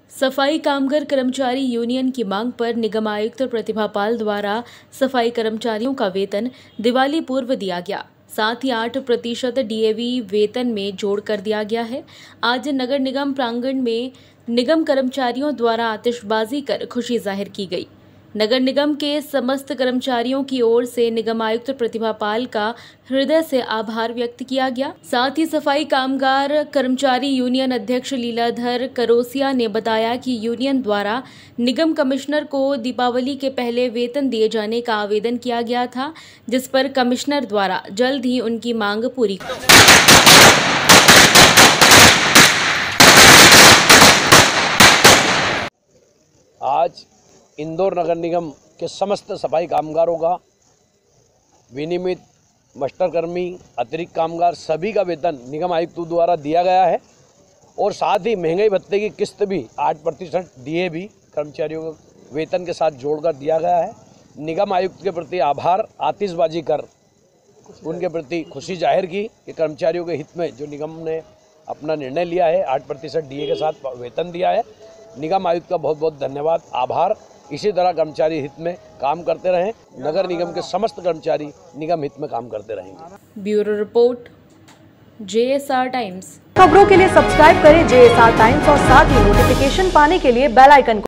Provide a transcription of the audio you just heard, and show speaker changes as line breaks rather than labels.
सफाई कामगार कर्मचारी यूनियन की मांग पर निगम आयुक्त प्रतिभा पाल द्वारा सफाई कर्मचारियों का वेतन दिवाली पूर्व दिया गया। साथ ही 8% डीएवी वेतन में जोड़ कर दिया गया है। आज नगर निगम प्रांगण में निगम कर्मचारियों द्वारा आतिशबाजी कर खुशी जाहिर की गई। नगर निगम के समस्त कर्मचारियों की ओर से निगम आयुक्त प्रतिभा पाल का हृदय से आभार व्यक्त किया गया। साथ ही सफाई कामगार कर्मचारी यूनियन अध्यक्ष लीलाधर करोसिया ने बताया कि यूनियन द्वारा निगम कमिश्नर को दीपावली के पहले वेतन दिए जाने का आवेदन किया गया था, जिस पर कमिश्नर द्वारा जल्द ही उनकी मांग पूरी
आज इंदौर नगर निगम के समस्त सफाई कामगारों का विनियमित मास्टर कर्मी अतिरिक्त कामगार सभी का वेतन निगम आयुक्त द्वारा दिया गया है और साथ ही महंगाई भत्ते की किस्त भी 8% डीए भी कर्मचारियों को वेतन के साथ जोड़कर दिया गया है। निगम आयुक्त के प्रति आभार, आतिशबाजी कर उनके प्रति खुशी जाहिर की कि कर्मचारियों के हित में जो निगम ने अपना निर्णय लिया है 8% डीए के साथ वेतन दिया है। निगम आयुक्त का बहुत बहुत धन्यवाद, आभार। इसी तरह कर्मचारी हित में काम करते रहें। नगर निगम के समस्त कर्मचारी निगम हित में काम करते रहेंगे।
Bureau report, JSR Times.
खबरों के लिए सब्सक्राइब करें JSR टाइम्स और साथ ही नोटिफिकेशन पाने के लिए बेल आइकन